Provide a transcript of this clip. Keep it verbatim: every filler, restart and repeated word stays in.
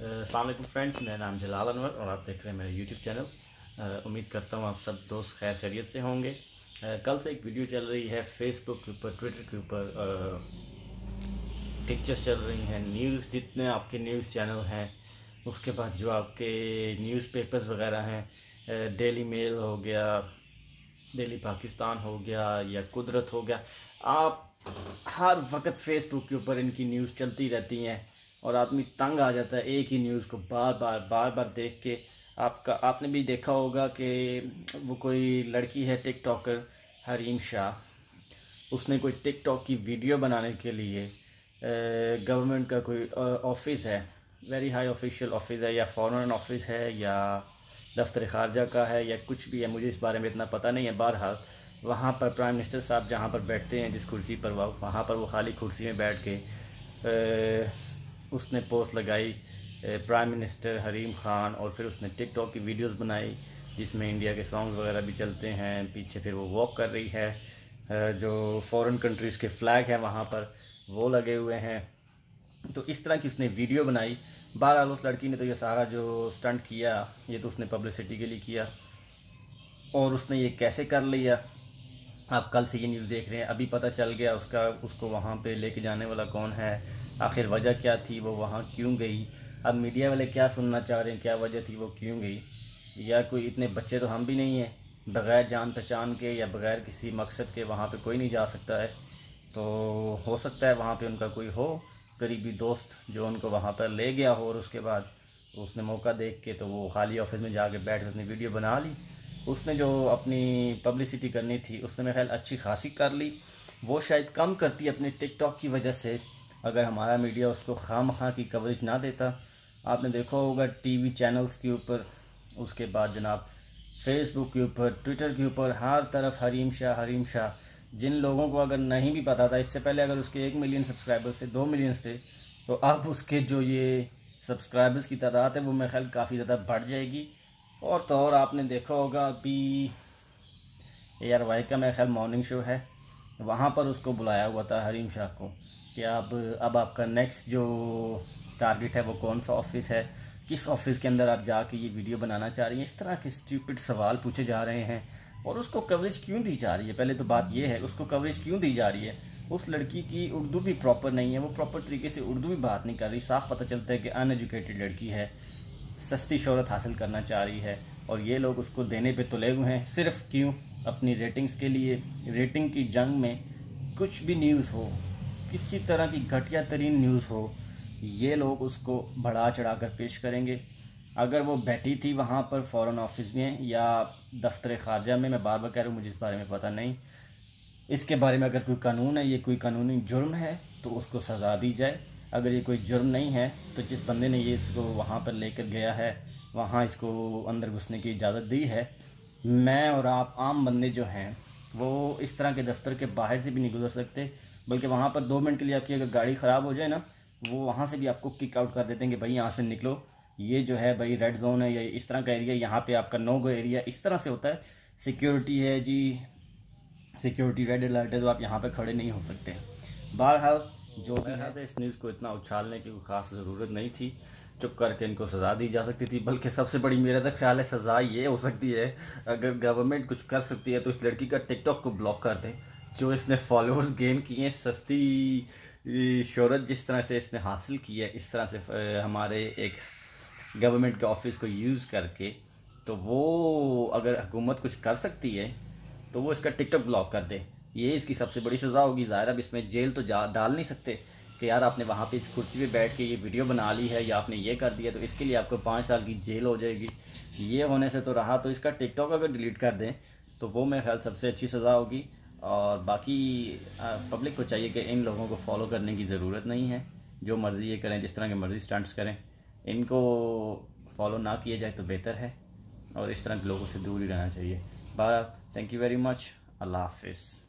अस्सलाम वालेकुम फ्रेंड्स, मेरा नाम जलाल अनवर और आप देख रहे हैं मेरा यूट्यूब चैनल। उम्मीद करता हूँ आप सब दोस्त खैर खैरियत से होंगे। आ, कल से एक वीडियो चल रही है फेसबुक के ऊपर, ट्विटर के ऊपर, पिक्चर्स चल रही हैं, न्यूज़ जितने आपके न्यूज़ चैनल हैं, उसके बाद जो आपके न्यूज़पेपर्स वगैरह हैं, डेली मेल हो गया, डेली पाकिस्तान हो गया या कुदरत हो गया, आप हर वक्त फेसबुक के ऊपर इनकी न्यूज़ चलती रहती हैं और आदमी तंग आ जाता है एक ही न्यूज़ को बार बार बार बार देख के। आपका आपने भी देखा होगा कि वो कोई लड़की है टिकटॉकर हरीम शाह, उसने कोई टिकटॉक की वीडियो बनाने के लिए गवर्नमेंट का कोई ऑफिस है, वेरी हाई ऑफिशियल ऑफिस है या फॉरेन ऑफिस है या दफ्तर खारजा का है या कुछ भी है, मुझे इस बारे में इतना पता नहीं है। बहरहाल वहाँ पर प्राइम मिनिस्टर साहब जहाँ पर बैठते हैं, जिस कुर्सी पर, वहाँ पर वो खाली कुर्सी में बैठ के ए, उसने पोस्ट लगाई प्राइम मिनिस्टर हरीम खान, और फिर उसने टिकटॉक की वीडियोस बनाई जिसमें इंडिया के सॉन्ग्स वगैरह भी चलते हैं। पीछे फिर वो वॉक कर रही है, जो फॉरेन कंट्रीज़ के फ्लैग हैं वहाँ पर वो लगे हुए हैं। तो इस तरह की उसने वीडियो बनाई। बहरहाल उस लड़की ने तो ये सारा जो स्टंट किया, ये तो उसने पब्लिसिटी के लिए किया, और उसने ये कैसे कर लिया, आप कल से ये न्यूज़ देख रहे हैं। अभी पता चल गया उसका उसको वहाँ पे लेके जाने वाला कौन है, आखिर वजह क्या थी, वो वहाँ क्यों गई। अब मीडिया वाले क्या सुनना चाह रहे हैं, क्या वजह थी, वो क्यों गई। या कोई इतने बच्चे तो हम भी नहीं हैं, बग़ैर जान पहचान के या बग़ैर किसी मकसद के वहाँ पे कोई नहीं जा सकता है। तो हो सकता है वहाँ पे उनका कोई हो करीबी दोस्त जो उनको वहाँ पर ले गया हो, और उसके बाद उसने मौका देख के तो वो खाली ऑफिस में जाके बैठ के उसने वीडियो बना ली। उसने जो अपनी पब्लिसिटी करनी थी उसने मेरे ख्याल अच्छी खासी कर ली। वो शायद कम करती अपने टिकटॉक की वजह से, अगर हमारा मीडिया उसको खामखा की कवरेज ना देता। आपने देखा होगा टीवी चैनल्स के ऊपर, उसके बाद जनाब फेसबुक के ऊपर, ट्विटर के ऊपर, हर तरफ हरीम शाह हरीम शाह। जिन लोगों को अगर नहीं भी पता था इससे पहले, अगर उसके एक मिलियन सब्सक्राइबर्स थे, दो मिलियन थे, तो अब उसके जो ये सब्सक्राइबर्स की तादाद है वो मेरे ख्याल काफ़ी ज़्यादा बढ़ जाएगी। और तो और आपने देखा होगा अभी ए आर वाई का मेरे ख्याल मॉर्निंग शो है, वहाँ पर उसको बुलाया हुआ था हरीम शाह को कि अब अब आपका नेक्स्ट जो टारगेट है वो कौन सा ऑफिस है, किस ऑफिस के अंदर आप जाके ये वीडियो बनाना चाह रही हैं। इस तरह के स्टूपिड सवाल पूछे जा रहे हैं और उसको कवरेज क्यों दी जा रही है। पहले तो बात ये है, उसको कवरेज क्यों दी जा रही है। उस लड़की की उर्दू भी प्रॉपर नहीं है, वो प्रॉपर तरीके से उर्दू भी बात नहीं कर रही। साफ पता चलता है कि अनएजुकेटेड लड़की है, सस्ती शोहरत हासिल करना चाह रही है, और ये लोग उसको देने पे तुले हुए हैं। सिर्फ क्यों? अपनी रेटिंग्स के लिए। रेटिंग की जंग में कुछ भी न्यूज़ हो, किसी तरह की घटिया तरीन न्यूज़ हो, ये लोग उसको बढ़ा चढ़ा कर पेश करेंगे। अगर वो बैठी थी वहाँ पर फ़ॉरेन ऑफिस में या दफ्तर खारजा में, मैं बार बार कह रहा हूँ मुझे इस बारे में पता नहीं, इसके बारे में अगर कोई कानून है, ये कोई कानूनी जुर्म है तो उसको सज़ा दी जाए। अगर ये कोई जुर्म नहीं है तो जिस बंदे ने ये इसको वहाँ पर लेकर गया है, वहाँ इसको अंदर घुसने की इजाज़त दी है, मैं और आप आम बंदे जो हैं वो इस तरह के दफ्तर के बाहर से भी नहीं गुजर सकते। बल्कि वहाँ पर दो मिनट के लिए आपकी अगर गाड़ी ख़राब हो जाए ना, वो वहाँ से भी आपको किक आउट कर देते हैं कि भाई यहाँ से निकलो, ये जो है भाई रेड जोन है या इस तरह का एरिया, यहाँ पे आपका नो गो एरिया, इस तरह से होता है। सिक्योरिटी है जी, सिक्योरिटी रेड अलर्ट है, तो आप यहाँ पे खड़े नहीं हो सकते। बहरहाल जो भी है, इस न्यूज़ को इतना उछालने की कोई ख़ास ज़रूरत नहीं थी, चुप करके इनको सज़ा दी जा सकती थी। बल्कि सबसे बड़ी मेरा तो ख्याल है सज़ा ये हो सकती है, अगर गवर्नमेंट कुछ कर सकती है तो इस लड़की का टिकटॉक को ब्लॉक कर दें। जो इसने फॉलोअर्स गेन किए, सस्ती शोहरत जिस तरह से इसने हासिल की है, इस तरह से हमारे एक गवर्नमेंट के ऑफिस को यूज़ करके, तो वो अगर हुकूमत कुछ कर सकती है तो वो इसका टिकटॉक ब्लॉक कर दे। ये इसकी सबसे बड़ी सज़ा होगी। ज़ाहिर अब इसमें जेल तो जा डाल नहीं सकते कि यार आपने वहाँ पे इस कुर्सी पे बैठ के ये वीडियो बना ली है या आपने ये कर दिया तो इसके लिए आपको पाँच साल की जेल हो जाएगी। ये होने से तो रहा, तो इसका टिकटॉक अगर डिलीट कर दें तो वो मेरे ख्याल सबसे अच्छी सज़ा होगी। और बाकी पब्लिक को चाहिए कि इन लोगों को फॉलो करने की ज़रूरत नहीं है, जो मर्ज़ी ये करें, जिस तरह के मर्ज़ी स्टंट्स करें, इनको फॉलो ना किया जाए तो बेहतर है, और इस तरह के लोगों से दूर ही रहना चाहिए। Bye, thank you very much, अल्लाह हाफिज़।